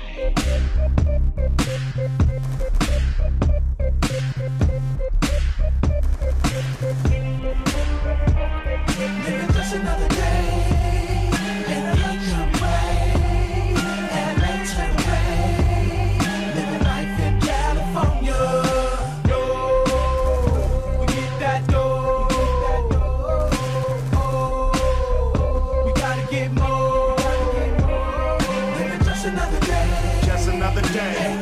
Living just another day, and I ain't come way, LA to the Bay, living life in California. We get that dough, we gotta get more. Living just another day, just another day.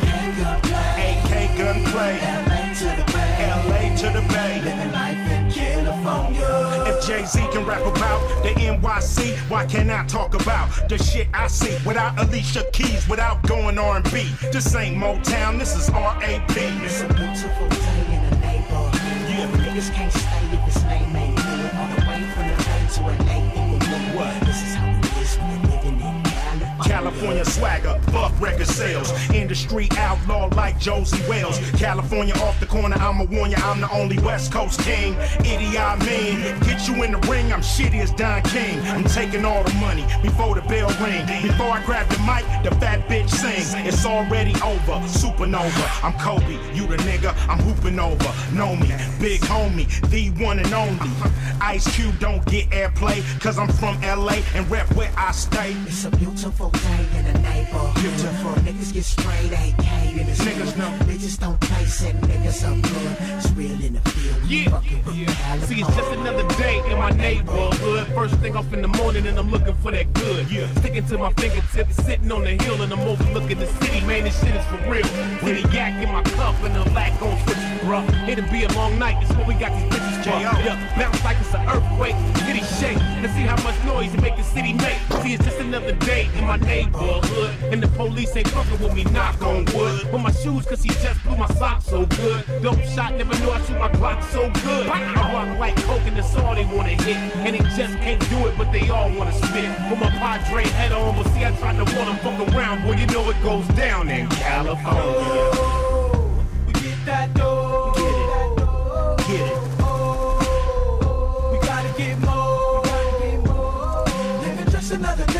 AK Gunplay, LA to the Bay, LA to the Bay, living life in California. If Jay-Z can rap about the NYC, why can't I talk about the shit I see without Alicia Keys, without going R&B? This ain't Motown, this is R.A.P. It's a beautiful day in the neighborhood. Yeah, niggas can't stay if it's lame, ain't good. On the way from the Bay to LA, what? This is how it is when you're living in California swagger, fuck record sales. Industry outlaw like Josie Wells. California off the corner, I'ma warn ya, I'm the only West Coast king. Idiot mean, get you in the ring, I'm shitty as Don King. I'm taking all the money before the bell ring. Before I grab the mic, the fat bitch sings. It's already over, supernova. I'm Kobe, you the nigga, I'm hooping over. Know me, big homie, the one and only. Ice Cube don't get airplay, cause I'm from LA and rep where I stay. It's a beautiful day in the neighborhood. Beautiful niggas get sprayed AK in the niggas know. Bitches don't play, set niggas up good. It's real in the field. Yeah. See, it's just another day in my neighborhood. First thing off in the morning and I'm looking for that good. Yeah. Sticking to my fingertips, sitting on the hill and I'm overlooking the city. Man, this shit is for real. With a yak in my cup and a lack on switches, bruh. It'll be a long night, that's what we got these bitches for. Yeah, bounce like it's an earthquake, city shake. And see how much noise it make the city make. See, it's just another day in my neighborhood. And the police ain't fucking with me, knock on wood. With my shoes, cause he just blew my socks so good. Dope shot, never knew I shoot my Glock so good. I rock like coke and that's all they wanna hit. And they just can't do it, but they all wanna spit. With my Padre head on, but see I tried to want them fuck around. Boy, you know it goes down in California. We get that dough. Get it. We gotta get more. Living just another day.